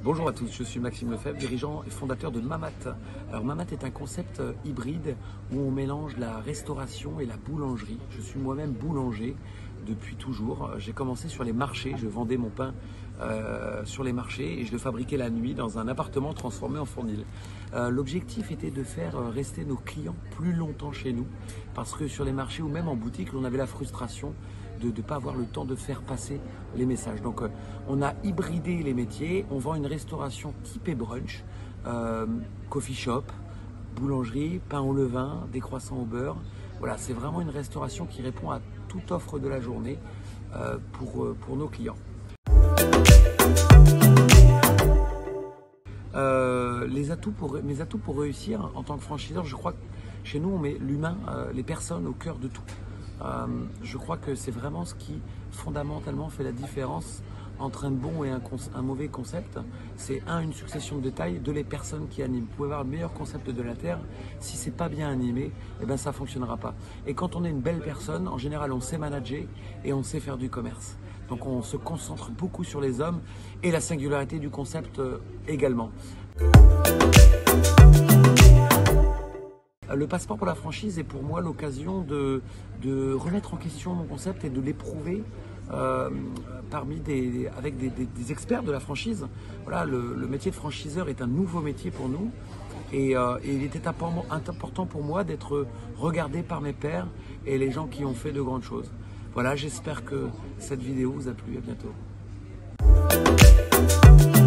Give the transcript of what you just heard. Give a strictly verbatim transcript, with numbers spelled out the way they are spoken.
Bonjour à tous, je suis Maxime Lefebvre, dirigeant et fondateur de Mamat. Alors Mamat est un concept hybride où on mélange la restauration et la boulangerie. Je suis moi-même boulanger depuis toujours. J'ai commencé sur les marchés, je vendais mon pain euh, sur les marchés et je le fabriquais la nuit dans un appartement transformé en fournil. Euh, L'objectif était de faire rester nos clients plus longtemps chez nous parce que sur les marchés ou même en boutique, on avait la frustration de ne pas avoir le temps de faire passer les messages. Donc euh, on a hybridé les métiers, on vend une restauration type et brunch, euh, coffee shop, boulangerie, pain au levain, des croissants au beurre. Voilà, c'est vraiment une restauration qui répond à toute offre de la journée euh, pour, euh, pour nos clients. Euh, les atouts pour, mes atouts pour réussir en tant que franchiseur, je crois que chez nous on met l'humain, euh, les personnes au cœur de tout. Euh, je crois que c'est vraiment ce qui fondamentalement fait la différence entre un bon et un, un mauvais concept. C'est un, une succession de détails, deux, les personnes qui animent. Vous pouvez avoir le meilleur concept de la Terre, si c'est pas bien animé, eh ben ça fonctionnera pas. Et quand on est une belle personne, en général on sait manager et on sait faire du commerce. Donc on se concentre beaucoup sur les hommes et la singularité du concept euh, également. Le passeport pour la franchise est pour moi l'occasion de, de remettre en question mon concept et de l'éprouver euh, parmi des, avec des, des, des experts de la franchise. Voilà, le, le métier de franchiseur est un nouveau métier pour nous et, euh, et il était important pour moi d'être regardé par mes pairs et les gens qui ont fait de grandes choses. Voilà, j'espère que cette vidéo vous a plu. À bientôt.